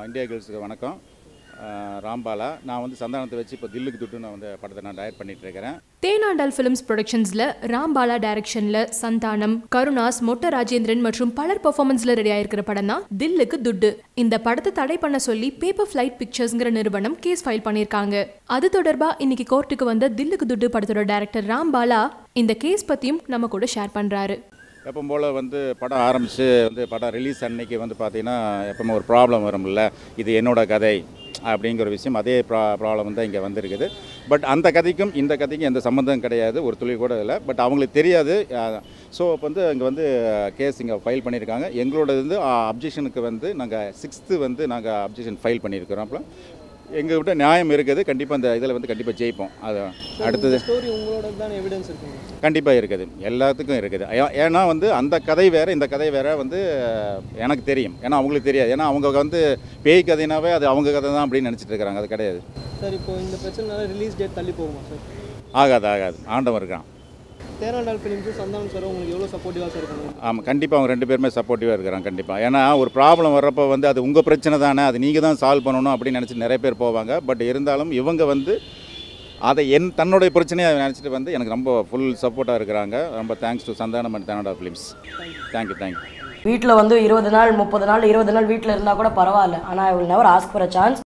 IndiaGlitz வணக்கம். Rama Bala. நான் வந்து சந்தானத்தை வச்சு இப்போ தில்லுக்கு துட்டு நான் வந்து படத்தை நான் டைரக்ட் பண்ணிட்டு இருக்கேன். தேனாண்டால் ஃபிலிம்ஸ் ப்ரொடக்ஷன்ஸ்ல ராம் பாலா டைரக்ஷன்ல சந்தானம், கருணாஸ், மொட்ட ராஜேந்திரன் மற்றும் பலர் பெர்ஃபார்மன்ஸ்ல ரெடி ஆயிருக்கிற படம் தான் தில்லுக்கு துட்டு. இந்த படத்தை தடை பண்ண சொல்லி பேப்பர் ஃபிளைட் பிக்சர்ஸ்ங்கிற நிறுவனம் கேஸ் ஃபைல் பண்ணிருக்காங்க. அது தொடர்பா இன்னைக்கு கோர்ட்டுக்கு வந்த தில்லுக்கு துட்டு படத்தோட டைரக்டர் ராம் பாலா இந்த கேஸ் பத்தியும் நம்ம கூட ஷேர் பண்றாரு. எப்பவும் போல் வந்து படம் ஆரம்பித்து வந்து படம் ரிலீஸ் அன்னைக்கு வந்து பார்த்தீங்கன்னா எப்பவுமே ஒரு ப்ராப்ளம் வரும்ல, இது என்னோட கதை அப்படிங்கிற விஷயம் அதே ப்ராப்ளம் தான் இங்கே வந்திருக்குது. பட் அந்த கதைக்கும் இந்த கதைக்கும் எந்த சம்மந்தம் கிடையாது, ஒரு துளி கூட இல்லை. பட் அவங்களுக்கு தெரியாது. ஸோ இப்போ வந்து இங்கே வந்து கேஸ் இங்கே ஃபைல் பண்ணியிருக்காங்க. எங்களோட வந்து அப்ஜெக்ஷனுக்கு வந்து நாங்கள் 6th வந்து நாங்கள் அப்ஜெக்ஷன் ஃபைல் பண்ணியிருக்கிறோம். அப்புறம் எங்கள் விட்ட நியாயம் இருக்குது. கண்டிப்பாக அந்த இதில் வந்து கண்டிப்பாக ஜெயிப்போம். அது அடுத்தது ஸ்டோரி உங்களோட தான் எவிடன்ஸ் இருக்குங்க. கண்டிப்பாக இருக்குது, எல்லாத்துக்கும் இருக்குது. ஏன்னா வந்து அந்த கதை வேறு இந்த கதை வேறு வந்து எனக்கு தெரியும், ஏன்னா அவங்களுக்கு தெரியாது. ஏன்னா அவங்க வந்து பேய் கதைனாவே அது அவங்க கதை தான் அப்படின்னு நினச்சிட்டு இருக்கிறாங்க. அது கிடையாது சார். இப்போ இந்த பிரச்சனைனால ரிலீஸ் டேட் தள்ளி போகுமா சார்? ஆகாது, ஆண்டவன் இருக்கான். தேனாண்டால் ஃபிலிம்ஸும் சந்தானம் சார் உங்களுக்கு எவ்வளோ சப்போர்ட்டிவாக சார் இருக்காங்க? ஆமாம், கண்டிப்பாக அவங்க 2 பேருமே சப்போர்ட்டிவாக இருக்கிறாங்க. கண்டிப்பாக. ஏன்னா ஒரு ப்ராப்ளம் வர்றப்போ வந்து அது உங்கள் பிரச்சனை தானே, அது நீங்கள் தான் சால்வ் பண்ணணும் அப்படின்னு நினச்சி நிறைய பேர் போவாங்க. பட் இருந்தாலும் இவங்க வந்து அதை தன்னுடைய பிரச்சனையை நினச்சிட்டு வந்து எனக்கு ரொம்ப ஃபுல் சப்போர்ட்டாக இருக்கிறாங்க. ரொம்ப thanks to Santhanam and Thenandal films. Thank you. வீட்டில் வந்து 20 நாள் 30 நாள் 20 நாள் வீட்டில் இருந்தால் கூட பரவாயில்ல. ஆனால் I will never ask for a chance.